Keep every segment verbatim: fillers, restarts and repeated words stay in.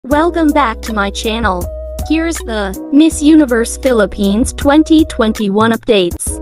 Welcome back to my channel. Here's the Miss Universe Philippines twenty twenty-one updates.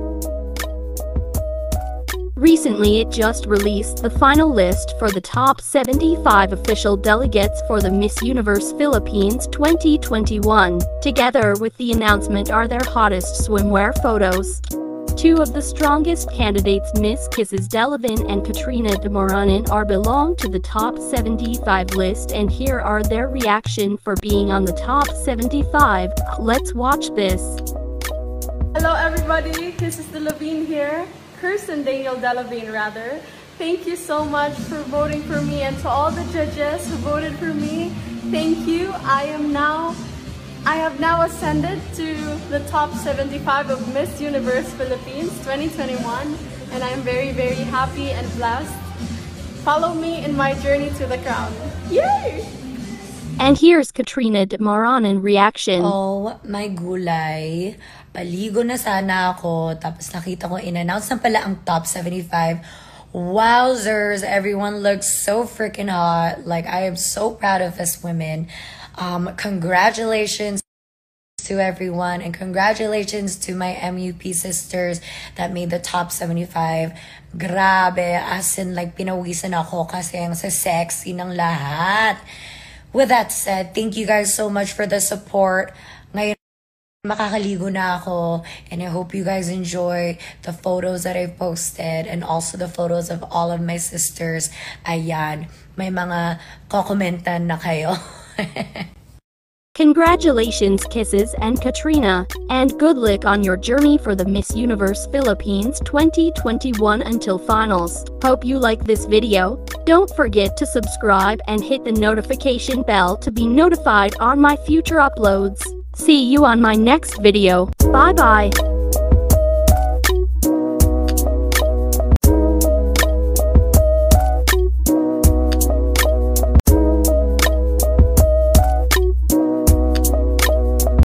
Recently it just released the final list for the top seventy-five official delegates for the Miss Universe Philippines twenty twenty-one. Together with the announcement are their hottest swimwear photos. Two of the strongest candidates, Miss Kisses Delavin and Katrina are belong to the top seventy-five list, and here are their reaction for being on the top seventy-five. Let's watch this. Hello everybody, this is Delavin here. Kirsten Daniel Delavin rather. Thank you so much for voting for me, and to all the judges who voted for me, thank you. I am now I have now ascended to the top seventy-five of Miss Universe Philippines twenty twenty-one, and I'm very very happy and blessed. Follow me in my journey to the crown. Yay! And here's Katrina in reaction. Oh my gulay. Paligo na sana ako, tapos nakita ko in-announce na pala ang top seventy-five. Wowzers, everyone looks so freaking hot. Like, I am so proud of us women. Um, congratulations to everyone, and congratulations to my M U P sisters that made the top seventy-five. Grabe, as in like pinawisan ako kasi ang sa sexy ng lahat. With that said, thank you guys so much for the support. Ngayon, makakaligo na ako, and I hope you guys enjoy the photos that I've posted and also the photos of all of my sisters. Ayan, may mga kokomentan na kayo. Congratulations, Kisses and Katrina, and good luck on your journey for the Miss Universe Philippines twenty twenty-one until finals. Hope you like this video. Don't forget to subscribe and hit the notification bell to be notified on my future uploads. See you on my next video. Bye bye.